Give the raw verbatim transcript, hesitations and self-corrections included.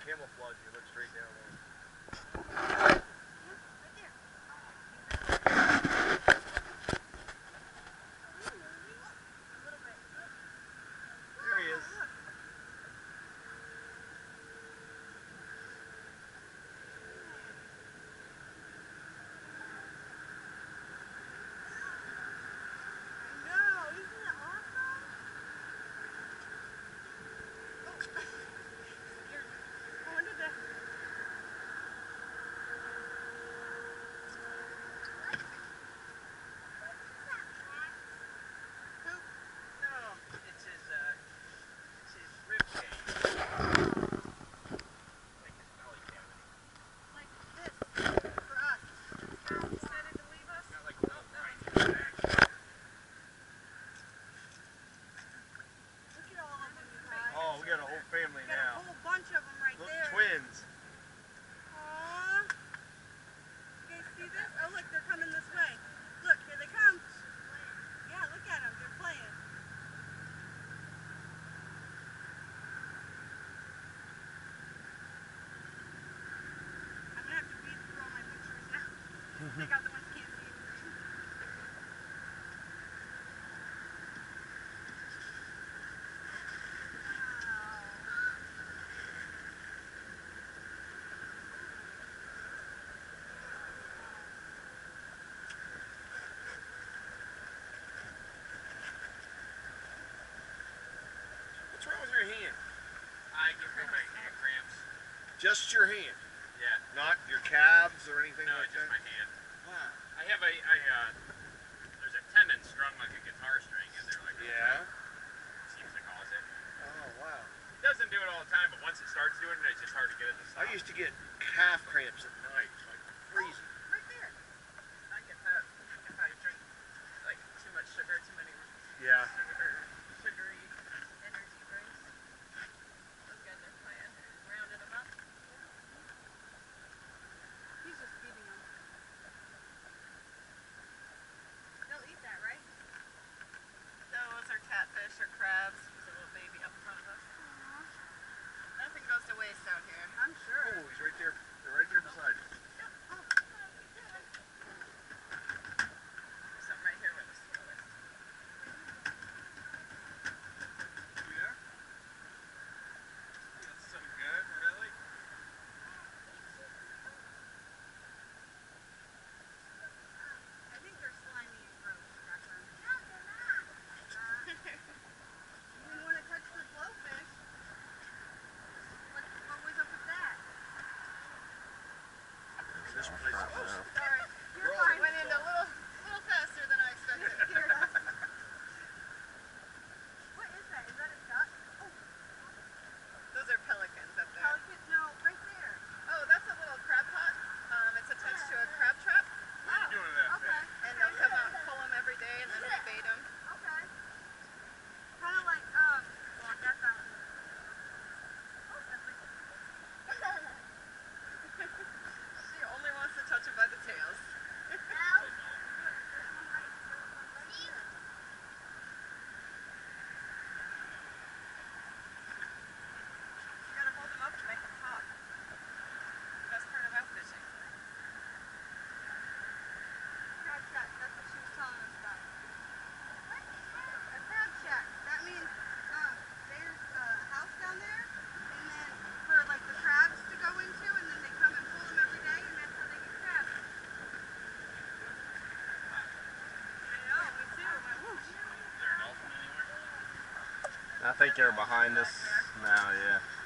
camouflage, you look straight down there. There he is. We got a whole family got now. A whole bunch of them right look, there. Twins. Aww. You guys see this? Oh look, they're coming this way. Look, here they come. Yeah, look at them. They're playing. I'm gonna have to weed through all my pictures now. Take out the ones you can't see. What's wrong with your hand? I get rid of my hand cramps. Just your hand? Yeah. Not your calves or anything no, like just that? my hand. Wow. I have a, I, uh, there's a tendon strung like a guitar string in there. Like yeah? It seems to cause it. Oh, wow. It doesn't do it all the time, but once it starts doing it, it's just hard to get it to stop. I used to get calf cramps at night, like crazy. Oh, right there. I get that if I drink, like, too much sugar, too many Yeah. sugar, sugary energy drinks. Those guys are playing, rounding them up. He's just feeding them. They'll eat that, right? Those are catfish or crabs. There's a little baby up in front of us. Aww. Nothing goes to waste out here. I'm sure. Oh, he's right there. They're right there beside you. Oh. There's something right here where the swirl is. Yeah? Feels so good, really? I think they're slimy and gross, Jacqueline. No, they're not. You want to touch the blowfish? What, what was up with that? This place is close. Sorry. You're Roll. fine. Went in a little, little faster than I expected. Here, that's- What is that? Is that a duck? Oh, Those are pelicans up there. pelican? No, right there. Oh, that's a little crab pot. Um, it's attached to a crab trap. What are you doing to that Okay. fish? And they'll come out and pull them every day, and then we bait them. Okay. Kind of like, um, well, that's not. Oh, that's like. She only wants to touch them by the tails. You gotta hold them up to make them talk. Best part about fishing. Crab shack, that's what she was telling us about. A crab shack. That means um, there's a house down there, and then for like the crabs to go into, and then they come and pull them every day, and that's how they get crabs. I know, me too. I'm like, whoosh. Is there an dolphin anywhere? I think they're behind us now, yeah.